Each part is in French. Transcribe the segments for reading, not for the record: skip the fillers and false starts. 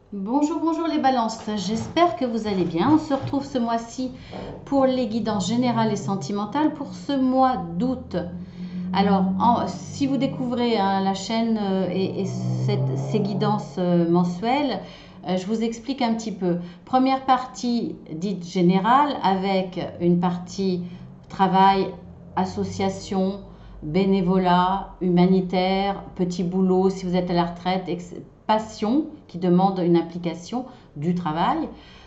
Bonjour, bonjour les balances, j'espère que vous allez bien. On se retrouve ce mois-ci pour les guidances générales et sentimentales pour ce mois d'août. Alors, si vous découvrez la chaîne et ces guidances mensuelles, je vous explique un petit peu. Première partie dite générale avec une partie travail, association, bénévolat, humanitaire, petit boulot si vous êtes à la retraite, passion qui demande une implication du travail.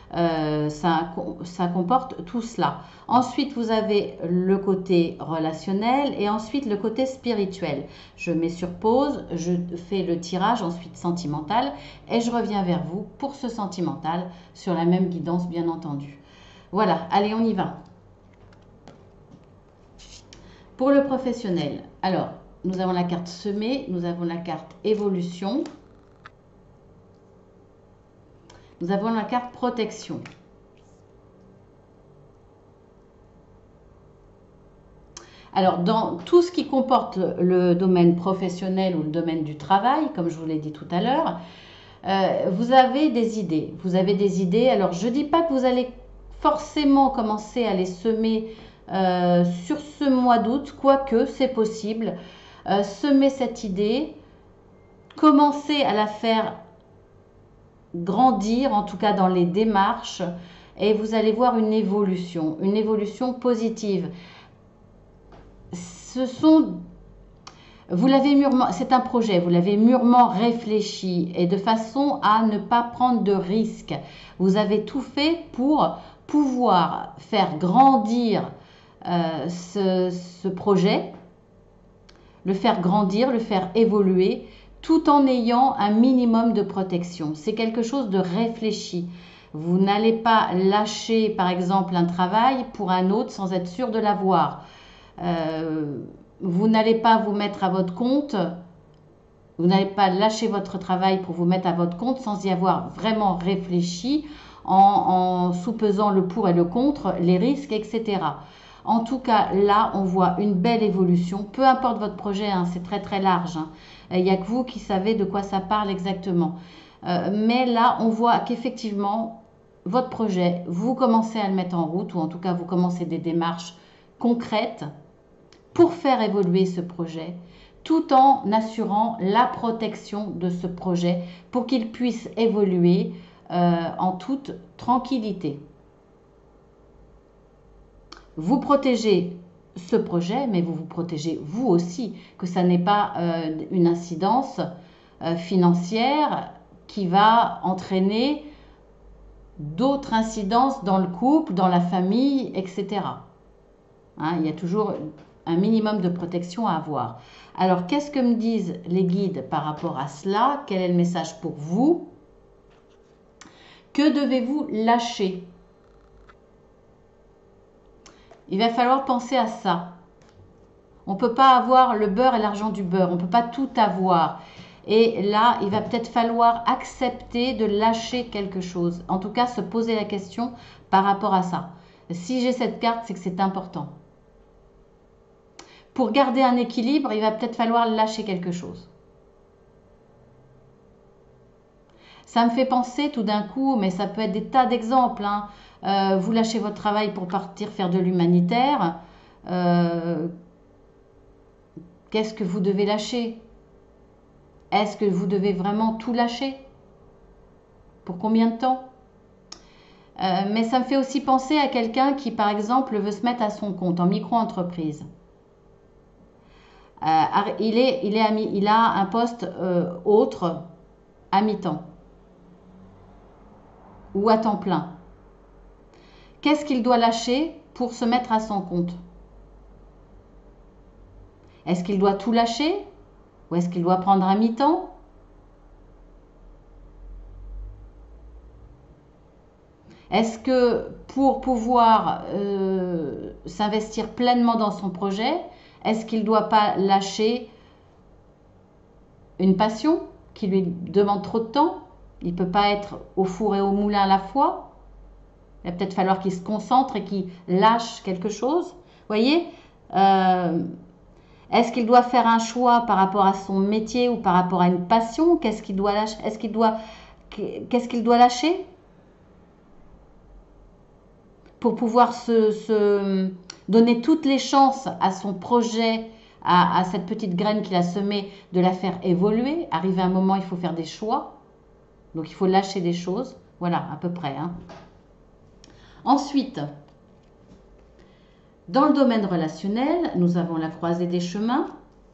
Ça comporte tout cela. Ensuite, vous avez le côté relationnel et ensuite le côté spirituel. Je mets sur pause, je fais le tirage ensuite sentimental et je reviens vers vous pour ce sentimental sur la même guidance bien entendu. Voilà, allez on y va. Pour le professionnel, alors nous avons la carte semée, nous avons la carte évolution, nous avons la carte protection. Alors, dans tout ce qui comporte le domaine professionnel ou le domaine du travail, comme je vous l'ai dit tout à l'heure, vous avez des idées. Vous avez des idées. Alors, je ne dis pas que vous allez forcément commencer à les semer sur ce mois d'août, quoique c'est possible. Semer cette idée, commencer à la faire grandir, en tout cas dans les démarches, et vous allez voir une évolution positive. Vous l'avez mûrement, c'est un projet, vous l'avez mûrement réfléchi et de façon à ne pas prendre de risques. Vous avez tout fait pour pouvoir faire grandir ce projet, le faire grandir, le faire évoluer, tout en ayant un minimum de protection. C'est quelque chose de réfléchi. Vous n'allez pas lâcher, par exemple, un travail pour un autre sans être sûr de l'avoir. Vous n'allez pas vous mettre à votre compte, vous n'allez pas lâcher votre travail pour vous mettre à votre compte sans y avoir vraiment réfléchi, en sous-pesant le pour et le contre, les risques, etc. En tout cas, là, on voit une belle évolution. Peu importe votre projet, hein, c'est très très large. Il n'y a que vous qui savez de quoi ça parle exactement. Mais là, on voit qu'effectivement, votre projet, vous commencez à le mettre en route, ou en tout cas, vous commencez des démarches concrètes pour faire évoluer ce projet, tout en assurant la protection de ce projet pour qu'il puisse évoluer en toute tranquillité. Vous protégez ce projet, mais vous vous protégez vous aussi, que ça n'ait pas une incidence financière qui va entraîner d'autres incidences dans le couple, dans la famille, etc. Hein, il y a toujours un minimum de protection à avoir. Alors, qu'est-ce que me disent les guides par rapport à cela? Quel est le message pour vous? Que devez-vous lâcher? Il va falloir penser à ça. On ne peut pas avoir le beurre et l'argent du beurre. On ne peut pas tout avoir. Et là, il va peut-être falloir accepter de lâcher quelque chose. En tout cas, se poser la question par rapport à ça. Si j'ai cette carte, c'est que c'est important. Pour garder un équilibre, il va peut-être falloir lâcher quelque chose. Ça me fait penser tout d'un coup, mais ça peut être des tas d'exemples. Hein. Vous lâchez votre travail pour partir faire de l'humanitaire. Qu'est-ce que vous devez lâcher? Est-ce que vous devez vraiment tout lâcher? Pour combien de temps? Mais ça me fait aussi penser à quelqu'un qui, par exemple, veut se mettre à son compte en micro-entreprise. Il a un poste autre à mi-temps ou à temps plein. Qu'est-ce qu'il doit lâcher pour se mettre à son compte? Est-ce qu'il doit tout lâcher ou est-ce qu'il doit prendre un mi-temps? Est-ce que pour pouvoir s'investir pleinement dans son projet, est-ce qu'il ne doit pas lâcher une passion qui lui demande trop de temps? Il ne peut pas être au four et au moulin à la fois. Il va peut-être falloir qu'il se concentre et qu'il lâche quelque chose. Vous voyez, est-ce qu'il doit faire un choix par rapport à son métier ou par rapport à une passion? Qu'est-ce qu'il doit lâcher? qu'est-ce qu'il doit lâcher pour pouvoir se donner toutes les chances à son projet, à cette petite graine qu'il a semée, de la faire évoluer. Arrivé à un moment, il faut faire des choix. Donc, il faut lâcher des choses. Voilà, à peu près. Hein. Ensuite, dans le domaine relationnel, nous avons la croisée des chemins,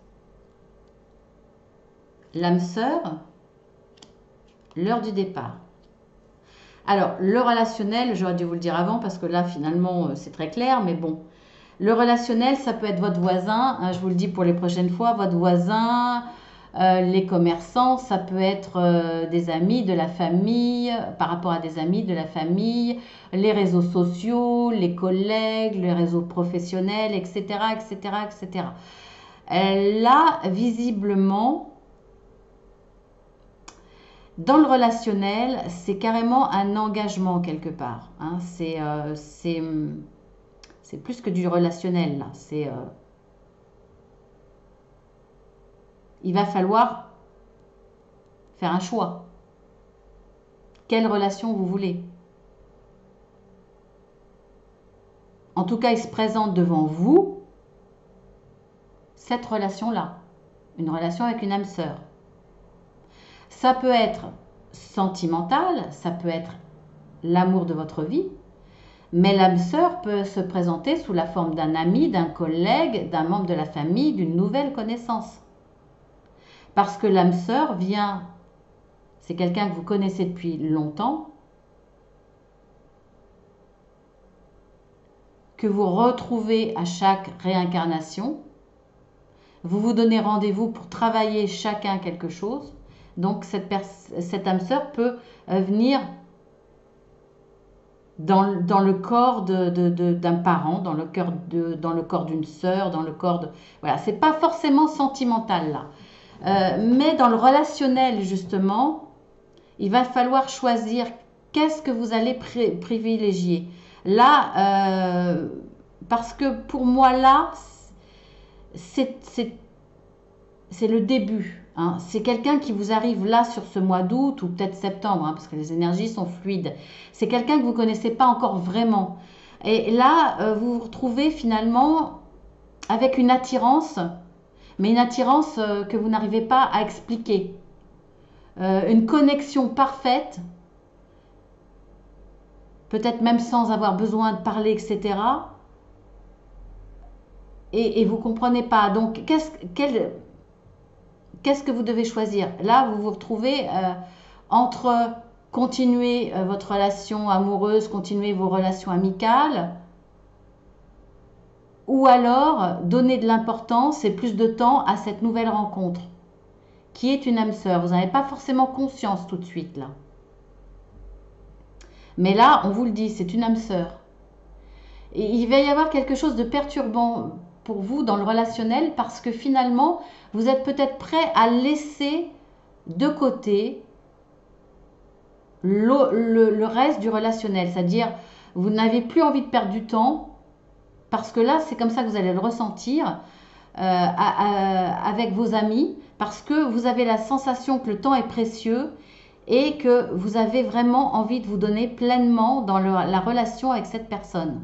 l'âme sœur, l'heure du départ. Alors, le relationnel, j'aurais dû vous le dire avant parce que là, finalement, c'est très clair, mais bon. Le relationnel, ça peut être votre voisin, hein, je vous le dis pour les prochaines fois, votre voisin, les commerçants, ça peut être des amis, de la famille, par rapport à des amis, de la famille, les réseaux sociaux, les collègues, les réseaux professionnels, etc., etc., etc. Là, visiblement, dans le relationnel, c'est carrément un engagement quelque part. Hein. C'est plus que du relationnel, là. Il va falloir faire un choix. Quelle relation vous voulez? En tout cas, il se présente devant vous cette relation-là. Une relation avec une âme sœur. Ça peut être sentimental, ça peut être l'amour de votre vie, mais l'âme sœur peut se présenter sous la forme d'un ami, d'un collègue, d'un membre de la famille, d'une nouvelle connaissance. Parce que l'âme sœur vient, c'est quelqu'un que vous connaissez depuis longtemps, que vous retrouvez à chaque réincarnation. Vous vous donnez rendez-vous pour travailler chacun quelque chose. Donc cette âme sœur peut venir dans le corps d'un parent, dans le corps d'une sœur, dans le corps de... Voilà, c'est pas forcément sentimental là. Mais dans le relationnel, justement, il va falloir choisir qu'est-ce que vous allez privilégier. Là, parce que pour moi, là, c'est le début. Hein. C'est quelqu'un qui vous arrive là sur ce mois d'août ou peut-être septembre, hein, parce que les énergies sont fluides. C'est quelqu'un que vous ne connaissez pas encore vraiment. Et là, vous vous retrouvez finalement avec une attirance, mais une attirance que vous n'arrivez pas à expliquer. Une connexion parfaite, peut-être même sans avoir besoin de parler, etc. Et vous ne comprenez pas. Donc, qu'est-ce que vous devez choisir? Là, vous vous retrouvez entre continuer votre relation amoureuse, continuer vos relations amicales, ou alors donner de l'importance et plus de temps à cette nouvelle rencontre, qui est une âme sœur. Vous n'avez pas forcément conscience tout de suite, là. Mais là, on vous le dit, c'est une âme sœur. Et il va y avoir quelque chose de perturbant pour vous dans le relationnel parce que finalement, vous êtes peut-être prêt à laisser de côté le reste du relationnel. C'est-à-dire, vous n'avez plus envie de perdre du temps parce que là, c'est comme ça que vous allez le ressentir avec vos amis parce que vous avez la sensation que le temps est précieux et que vous avez vraiment envie de vous donner pleinement dans la relation avec cette personne.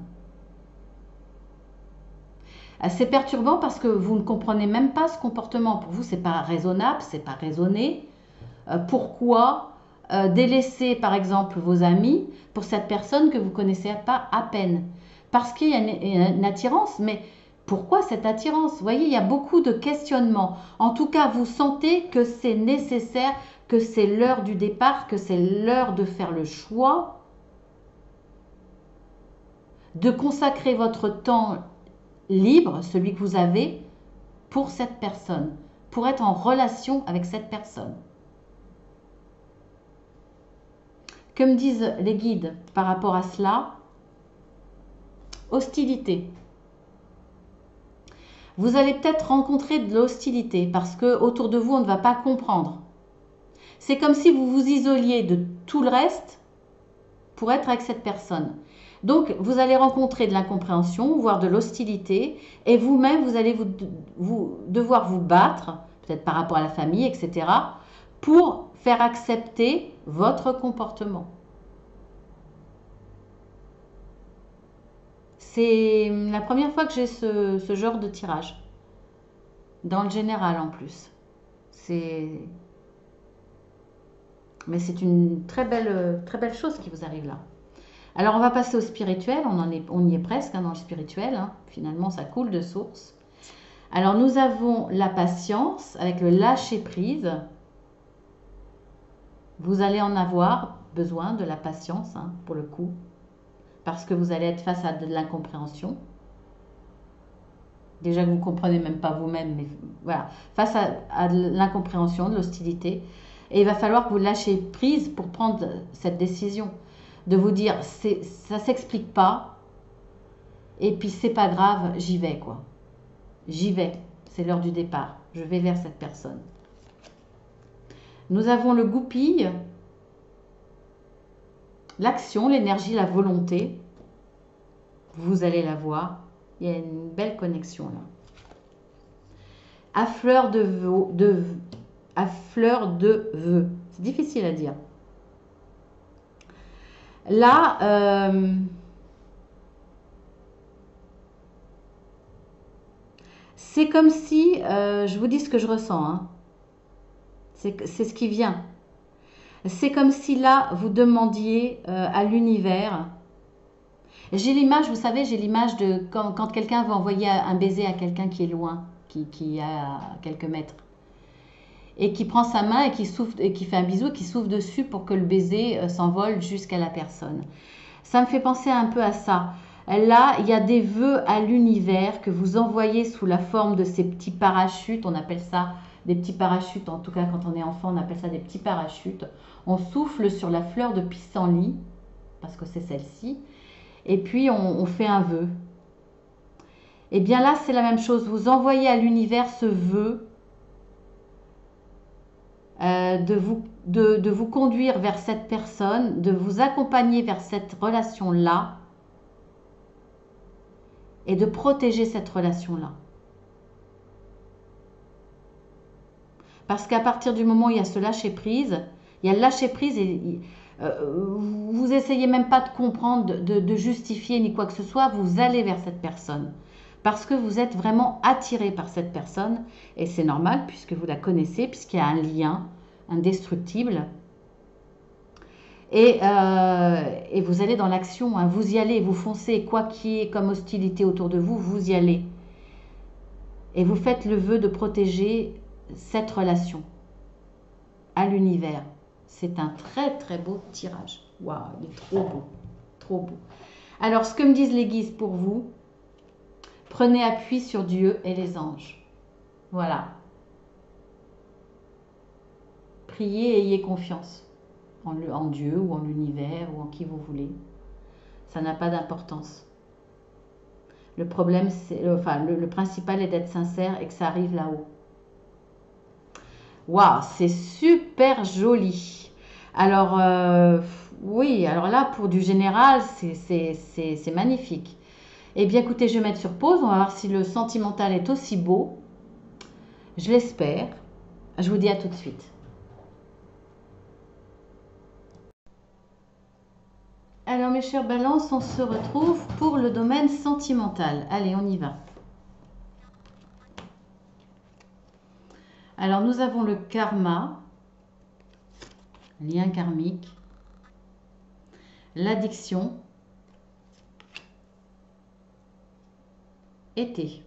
C'est perturbant parce que vous ne comprenez même pas ce comportement. Pour vous, ce n'est pas raisonnable, ce n'est pas raisonné. Pourquoi délaisser, par exemple, vos amis pour cette personne que vous ne connaissez pas à peine? Parce qu'il y a une attirance, mais pourquoi cette attirance? Vous voyez, il y a beaucoup de questionnements. En tout cas, vous sentez que c'est nécessaire, que c'est l'heure du départ, que c'est l'heure de faire le choix, de consacrer votre temps libre, celui que vous avez, pour cette personne, pour être en relation avec cette personne. Que me disent les guides par rapport à cela? Hostilité. Vous allez peut-être rencontrer de l'hostilité parce que autour de vous, on ne va pas comprendre. C'est comme si vous vous isoliez de tout le reste pour être avec cette personne. Donc, vous allez rencontrer de l'incompréhension, voire de l'hostilité, et vous-même, vous allez devoir vous battre, peut-être par rapport à la famille, etc., pour faire accepter votre comportement. C'est la première fois que j'ai ce genre de tirage. Dans le général en plus. Mais c'est une très belle chose qui vous arrive là. Alors on va passer au spirituel, on y est presque hein, dans le spirituel, hein. Finalement ça coule de source. Alors nous avons la patience avec le lâcher prise. Vous allez en avoir besoin de la patience hein, pour le coup, parce que vous allez être face à de l'incompréhension. Déjà que vous ne comprenez même pas vous-même, mais voilà, face à de l'incompréhension, de l'hostilité. Et il va falloir que vous lâchiez prise pour prendre cette décision. De vous dire, ça ne s'explique pas, et puis c'est pas grave, j'y vais quoi. J'y vais, c'est l'heure du départ, je vais vers cette personne. Nous avons le goupille, l'action, l'énergie, la volonté. Vous allez la voir, il y a une belle connexion là. À fleur de vœux. C'est difficile à dire. Là, c'est comme si, je vous dis ce que je ressens, hein. C'est ce qui vient. C'est comme si là, vous demandiez à l'univers. J'ai l'image, vous savez, j'ai l'image de quand quelqu'un va envoyer un baiser à quelqu'un qui est loin, qui a quelques mètres. Et qui prend sa main et qui souffle et qui fait un bisou, qui souffle dessus pour que le baiser s'envole jusqu'à la personne. Ça me fait penser un peu à ça. Là, il y a des vœux à l'univers que vous envoyez sous la forme de ces petits parachutes. On appelle ça des petits parachutes. En tout cas, quand on est enfant, on appelle ça des petits parachutes. On souffle sur la fleur de pissenlit, parce que c'est celle-ci. Et puis, on fait un vœu. Et bien là, c'est la même chose. Vous envoyez à l'univers ce vœu de vous conduire vers cette personne, de vous accompagner vers cette relation-là et de protéger cette relation-là. Parce qu'à partir du moment où il y a ce lâcher-prise, il y a le lâcher-prise et vous essayez même pas de comprendre, de justifier ni quoi que ce soit, vous allez vers cette personne. Parce que vous êtes vraiment attiré par cette personne et c'est normal puisque vous la connaissez, puisqu'il y a un lien indestructible. Et vous allez dans l'action, hein. Vous y allez, vous foncez, quoi qu'il y ait comme hostilité autour de vous, vous y allez. Et vous faites le vœu de protéger cette relation à l'univers. C'est un très très beau tirage. Waouh, il est trop beau, trop beau. Alors, ce que me disent les guises pour vous, prenez appui sur Dieu et les anges. Voilà. Priez et ayez confiance en Dieu ou en l'univers ou en qui vous voulez. Ça n'a pas d'importance. Le problème, le principal est d'être sincère et que ça arrive là-haut. Waouh, c'est super joli. Alors, oui, alors là, pour du général, c'est magnifique. Eh bien, écoutez, je vais mettre sur pause. On va voir si le sentimental est aussi beau. Je l'espère. Je vous dis à tout de suite. Alors, mes chers balances, on se retrouve pour le domaine sentimental. Allez, on y va. Alors, nous avons le karma, lien karmique, l'addiction, été.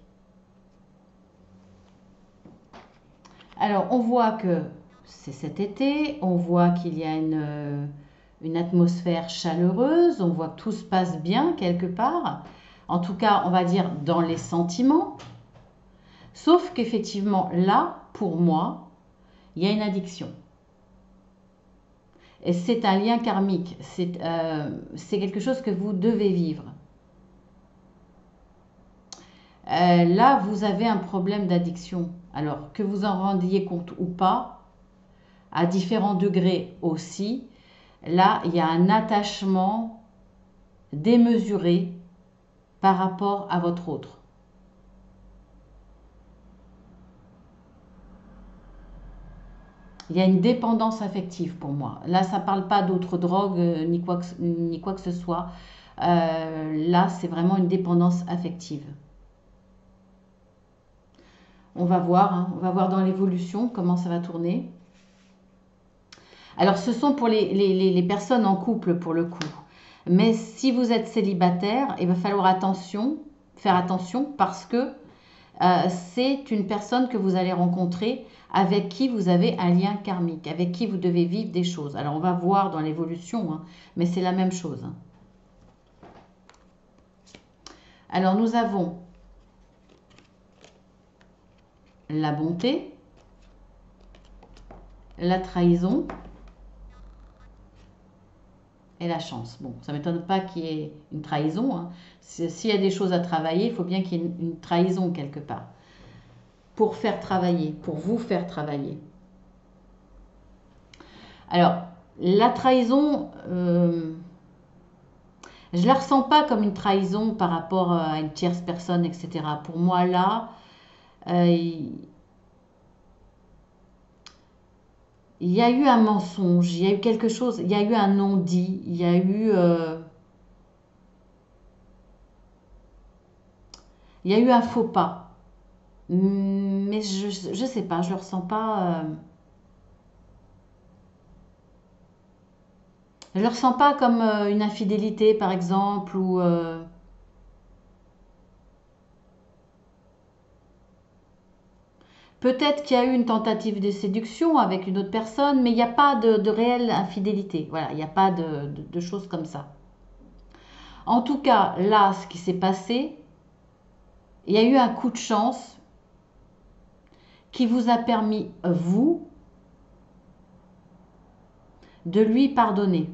Alors, on voit que c'est cet été, on voit qu'il y a une atmosphère chaleureuse, on voit que tout se passe bien quelque part. En tout cas, on va dire dans les sentiments. Sauf qu'effectivement, là, pour moi, il y a une addiction. Et c'est un lien karmique. C'est quelque chose que vous devez vivre. Là, vous avez un problème d'addiction. Alors, que vous en rendiez compte ou pas, à différents degrés aussi, là, il y a un attachement démesuré par rapport à votre autre. Il y a une dépendance affective pour moi. Là, ça ne parle pas d'autres drogues ni quoi que ce soit. Là, c'est vraiment une dépendance affective. On va voir, hein, on va voir dans l'évolution comment ça va tourner. Alors, ce sont pour les personnes en couple pour le coup. Mais si vous êtes célibataire, il va falloir faire attention parce que c'est une personne que vous allez rencontrer avec qui vous avez un lien karmique, avec qui vous devez vivre des choses. Alors, on va voir dans l'évolution, hein, mais c'est la même chose. Hein. Alors, nous avons la bonté, la trahison et la chance. Bon, ça ne m'étonne pas qu'il y ait une trahison. Hein. S'il y a des choses à travailler, il faut bien qu'il y ait une trahison quelque part. Pour faire travailler, pour vous faire travailler. Alors, la trahison, je ne la ressens pas comme une trahison par rapport à une tierce personne, etc. Pour moi, là, il y a eu un mensonge, il y a eu quelque chose, il y a eu un non-dit, il y a eu un faux pas. Mais je ne sais pas, je ne le ressens pas. Je ne le ressens pas comme une infidélité, par exemple, ou peut-être qu'il y a eu une tentative de séduction avec une autre personne, mais il n'y a pas de réelle infidélité. Voilà, il n'y a pas de choses comme ça. En tout cas, là, ce qui s'est passé, il y a eu un coup de chance qui vous a permis, vous, de lui pardonner.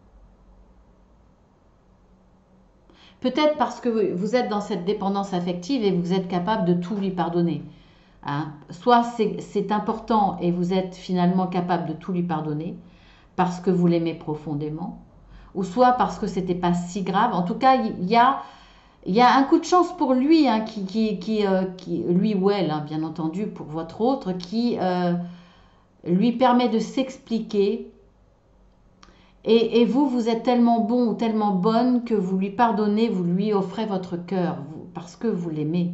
Peut-être parce que vous êtes dans cette dépendance affective et vous êtes capable de tout lui pardonner. Hein. Soit c'est important et vous êtes finalement capable de tout lui pardonner parce que vous l'aimez profondément, ou soit parce que c'était pas si grave. En tout cas, il y a un coup de chance pour lui, hein, lui ou elle, hein, bien entendu, pour votre autre, qui lui permet de s'expliquer. Et vous, vous êtes tellement bon ou tellement bonne que vous lui pardonnez, vous lui offrez votre cœur, parce que vous l'aimez.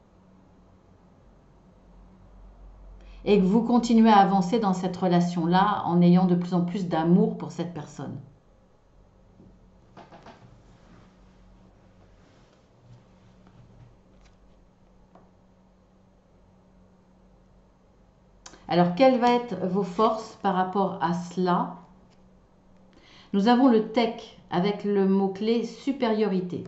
Et que vous continuez à avancer dans cette relation-là en ayant de plus en plus d'amour pour cette personne. Alors, quelles vont être vos forces par rapport à cela? Nous avons le tech avec le mot-clé supériorité.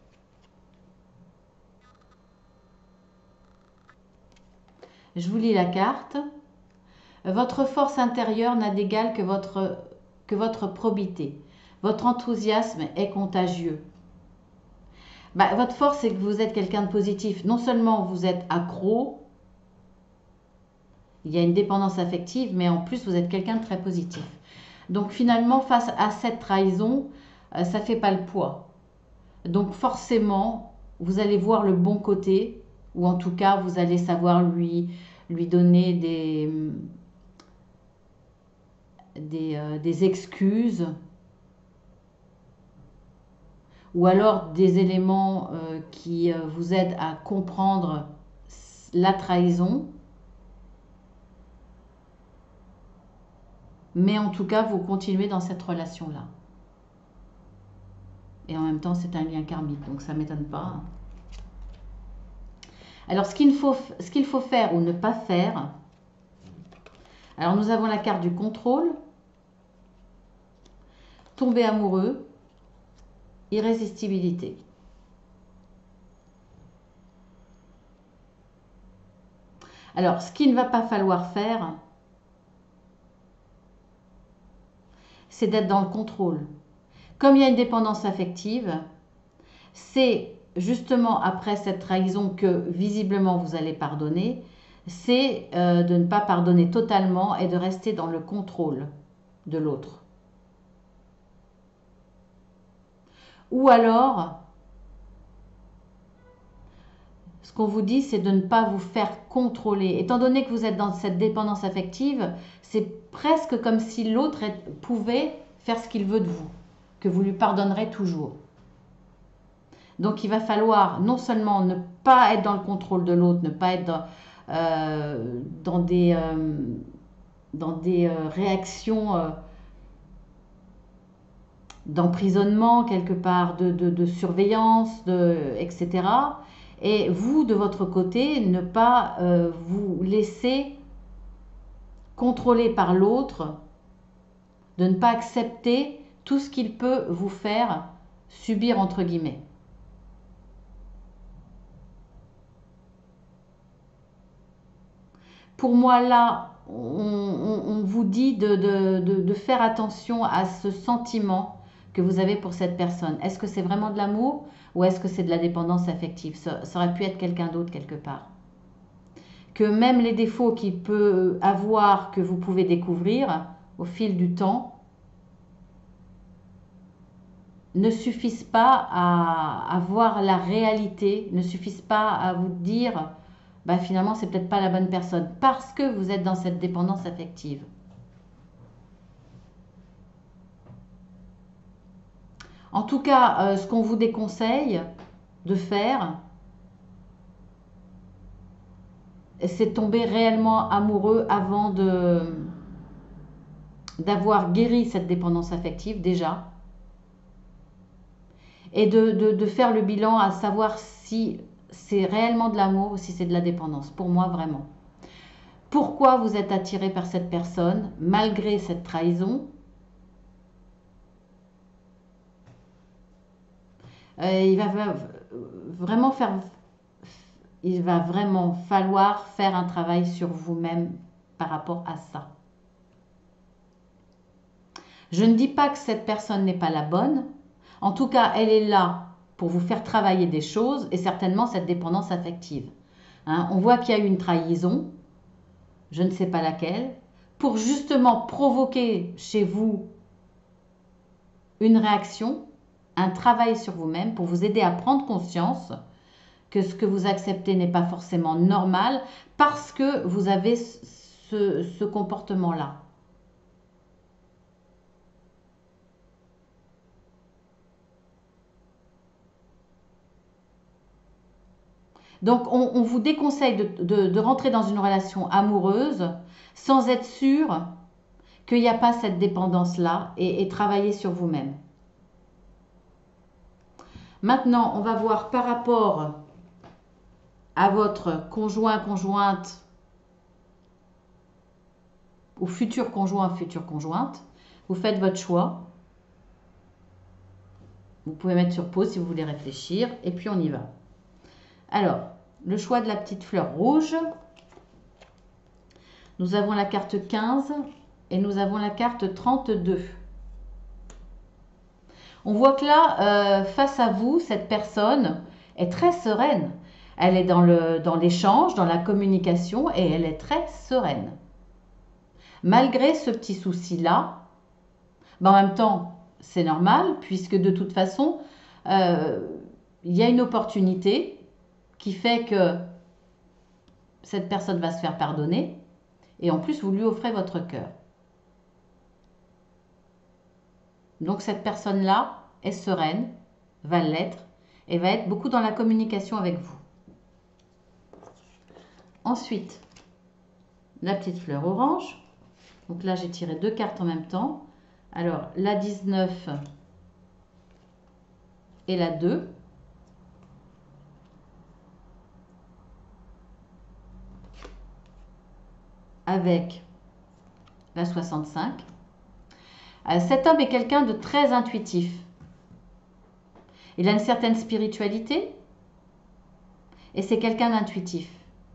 Je vous lis la carte. Votre force intérieure n'a d'égal que votre probité. Votre enthousiasme est contagieux. Votre force, c'est que vous êtes quelqu'un de positif. Non seulement vous êtes accro, il y a une dépendance affective, mais en plus, vous êtes quelqu'un de très positif. Donc finalement, face à cette trahison, ça ne fait pas le poids. Donc forcément, vous allez voir le bon côté, ou en tout cas, vous allez savoir lui donner des excuses, ou alors des éléments qui vous aident à comprendre la trahison. Mais en tout cas, vous continuez dans cette relation-là. Et en même temps, c'est un lien karmique, donc ça ne m'étonne pas. Alors, ce qu'il faut faire ou ne pas faire. Alors, nous avons la carte du contrôle, tomber amoureux, irrésistibilité. Alors, ce qu'il ne va pas falloir faire, c'est d'être dans le contrôle. Comme il y a une dépendance affective, c'est justement après cette trahison que visiblement vous allez pardonner, c'est de ne pas pardonner totalement et de rester dans le contrôle de l'autre. Ou alors, ce qu'on vous dit, c'est de ne pas vous faire contrôler. Étant donné que vous êtes dans cette dépendance affective, c'est presque comme si l'autre pouvait faire ce qu'il veut de vous, que vous lui pardonnerez toujours. Donc il va falloir non seulement ne pas être dans le contrôle de l'autre, ne pas être dans des réactions d'emprisonnement quelque part, de surveillance, etc. Et vous, de votre côté, ne pas vous laisser contrôler par l'autre, de ne pas accepter tout ce qu'il peut vous faire subir, entre guillemets. Pour moi, là, on vous dit de faire attention à ce sentiment que vous avez pour cette personne. Est-ce que c'est vraiment de l'amour ou est-ce que c'est de la dépendance affective? Ça aurait pu être quelqu'un d'autre quelque part. Que même les défauts qu'il peut avoir, que vous pouvez découvrir au fil du temps, ne suffisent pas à voir la réalité, ne suffisent pas à vous dire bah, finalement c'est peut-être pas la bonne personne parce que vous êtes dans cette dépendance affective. En tout cas, ce qu'on vous déconseille de faire, c'est tomber réellement amoureux avant d'avoir guéri cette dépendance affective déjà. Et de faire le bilan à savoir si c'est réellement de l'amour ou si c'est de la dépendance. Pour moi, vraiment. Pourquoi vous êtes attiré par cette personne malgré cette trahison? Il va vraiment falloir faire un travail sur vous-même par rapport à ça. Je ne dis pas que cette personne n'est pas la bonne. En tout cas, elle est là pour vous faire travailler des choses et certainement cette dépendance affective. Hein, on voit qu'il y a eu une trahison, je ne sais pas laquelle, pour justement provoquer chez vous une réaction, un travail sur vous-même pour vous aider à prendre conscience que ce que vous acceptez n'est pas forcément normal parce que vous avez ce comportement-là. Donc, on vous déconseille de rentrer dans une relation amoureuse sans être sûr qu'il n'y a pas cette dépendance-là et travailler sur vous-même. Maintenant, on va voir par rapport à votre conjoint, conjointe ou futur conjoint, future conjointe. Vous faites votre choix. Vous pouvez mettre sur pause si vous voulez réfléchir et puis on y va. Alors, le choix de la petite fleur rouge. Nous avons la carte 15 et nous avons la carte 32. On voit que là, face à vous, cette personne est très sereine. Elle est dans l'échange, dans la communication et elle est très sereine. Malgré ce petit souci-là, ben en même temps, c'est normal puisque de toute façon, il y a une opportunité qui fait que cette personne va se faire pardonner et en plus vous lui offrez votre cœur. Donc cette personne-là est sereine, va l'être et va être beaucoup dans la communication avec vous. Ensuite, la petite fleur orange. Donc là j'ai tiré 2 cartes en même temps. Alors la 19 et la 2. Avec la 65. Cet homme est quelqu'un de très intuitif. Il a une certaine spiritualité et c'est quelqu'un d'intuitif.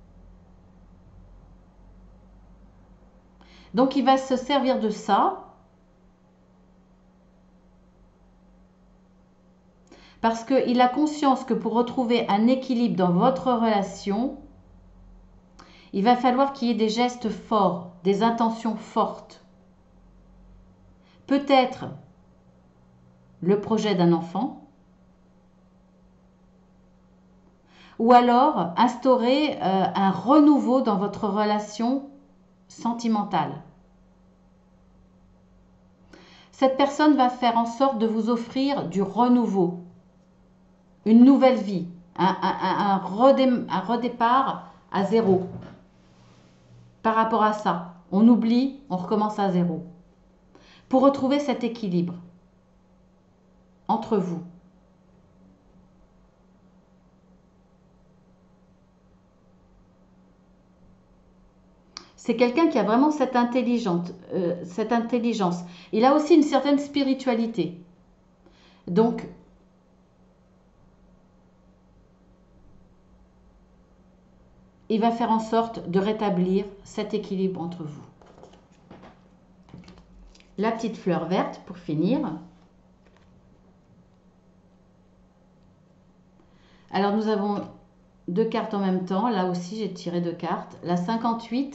Donc il va se servir de ça parce qu'il a conscience que pour retrouver un équilibre dans votre relation, il va falloir qu'il y ait des gestes forts, des intentions fortes. Peut-être le projet d'un enfant, ou alors instaurer un renouveau dans votre relation sentimentale. Cette personne va faire en sorte de vous offrir du renouveau, une nouvelle vie, un redépart à zéro. Par rapport à ça, on oublie, on recommence à zéro. Pour retrouver cet équilibre entre vous. C'est quelqu'un qui a vraiment cette intelligence. Il a aussi une certaine spiritualité. Donc, il va faire en sorte de rétablir cet équilibre entre vous. La petite fleur verte pour finir. Alors, nous avons 2 cartes en même temps. Là aussi, j'ai tiré 2 cartes. La 58.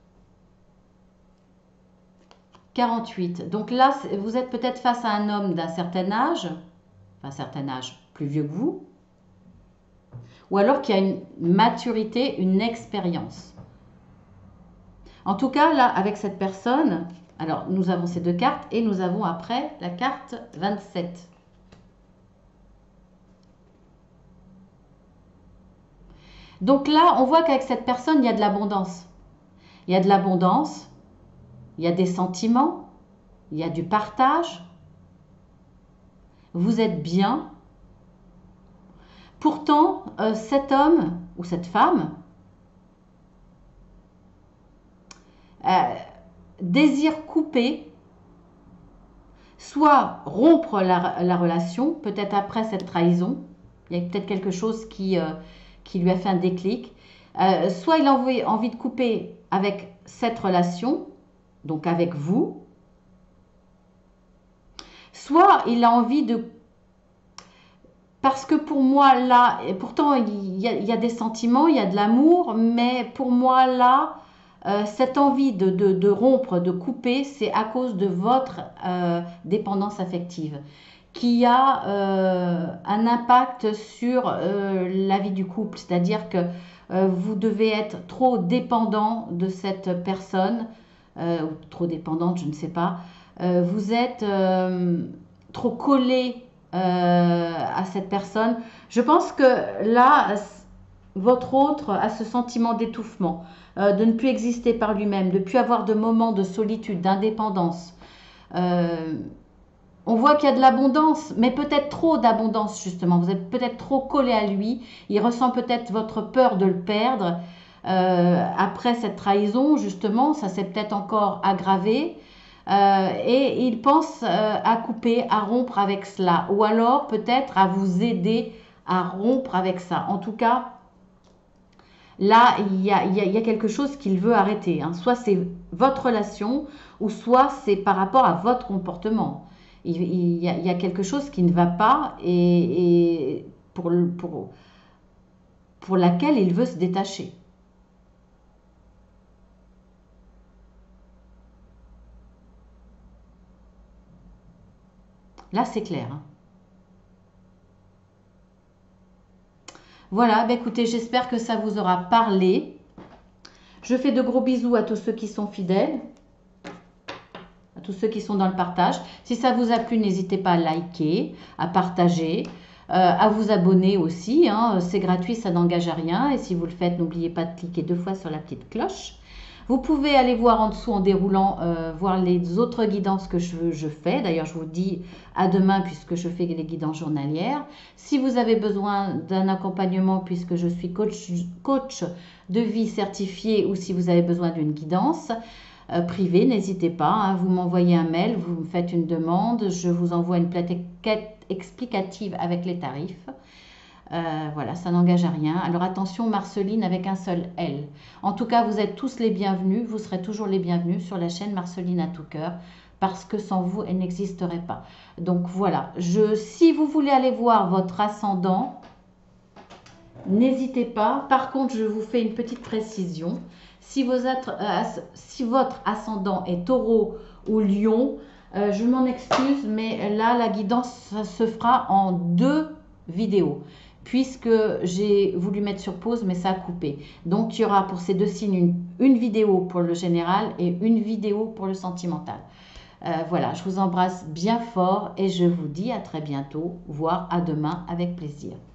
48. Donc là, vous êtes peut-être face à un homme d'un certain âge, enfin certain âge, plus vieux que vous, ou alors qui a une maturité, une expérience. En tout cas, là, avec cette personne, alors nous avons ces 2 cartes et nous avons après la carte 27. Donc là, on voit qu'avec cette personne, il y a de l'abondance. Il y a de l'abondance. Il y a des sentiments, il y a du partage, vous êtes bien. Pourtant, cet homme ou cette femme désire couper, soit rompre la relation, peut-être après cette trahison, il y a peut-être quelque chose qui lui a fait un déclic, soit il a envie de couper avec cette relation, donc avec vous, soit il a envie de... Parce que pour moi, là, et pourtant, il y a des sentiments, il y a de l'amour, mais pour moi, là, cette envie de rompre, de couper, c'est à cause de votre dépendance affective, qui a un impact sur la vie du couple. C'est-à-dire que vous devez être trop dépendant de cette personne, ou trop dépendante, je ne sais pas. Vous êtes trop collé à cette personne. Je pense que là, votre autre a ce sentiment d'étouffement, de ne plus exister par lui-même, de ne plus avoir de moments de solitude, d'indépendance. On voit qu'il y a de l'abondance, mais peut-être trop d'abondance justement. Vous êtes peut-être trop collé à lui. Il ressent peut-être votre peur de le perdre. Après cette trahison, justement, ça s'est peut-être encore aggravé. Et il pense à couper, à rompre avec cela. Ou alors peut-être à vous aider à rompre avec ça. En tout cas, là, il y a quelque chose qu'il veut arrêter. Hein. Soit c'est votre relation, ou soit c'est par rapport à votre comportement. Il y a quelque chose qui ne va pas et pour laquelle il veut se détacher. Là, c'est clair. Hein. Voilà, bah écoutez, j'espère que ça vous aura parlé. Je fais de gros bisous à tous ceux qui sont fidèles, à tous ceux qui sont dans le partage. Si ça vous a plu, n'hésitez pas à liker, à partager, à vous abonner aussi. Hein. C'est gratuit, ça n'engage à rien. Et si vous le faites, n'oubliez pas de cliquer 2 fois sur la petite cloche. Vous pouvez aller voir en dessous en déroulant, voir les autres guidances que je fais. D'ailleurs, je vous dis à demain puisque je fais les guidances journalières. Si vous avez besoin d'un accompagnement puisque je suis coach de vie certifié ou si vous avez besoin d'une guidance privée, n'hésitez pas. Hein, vous m'envoyez un mail, vous me faites une demande. Je vous envoie une plaquette explicative avec les tarifs. Voilà, ça n'engage à rien. Alors attention, Marceline avec un seul L. En tout cas, vous êtes tous les bienvenus. Vous serez toujours les bienvenus sur la chaîne Marceline à tout cœur parce que sans vous, elle n'existerait pas. Donc voilà, si vous voulez aller voir votre ascendant, n'hésitez pas. Par contre, je vous fais une petite précision. Si votre ascendant est taureau ou lion, je m'en excuse, mais là, la guidance se fera en 2 vidéos. Puisque j'ai voulu mettre sur pause, mais ça a coupé. Donc, il y aura pour ces 2 signes une vidéo pour le général et une vidéo pour le sentimental. Voilà, je vous embrasse bien fort et je vous dis à très bientôt, voire à demain avec plaisir.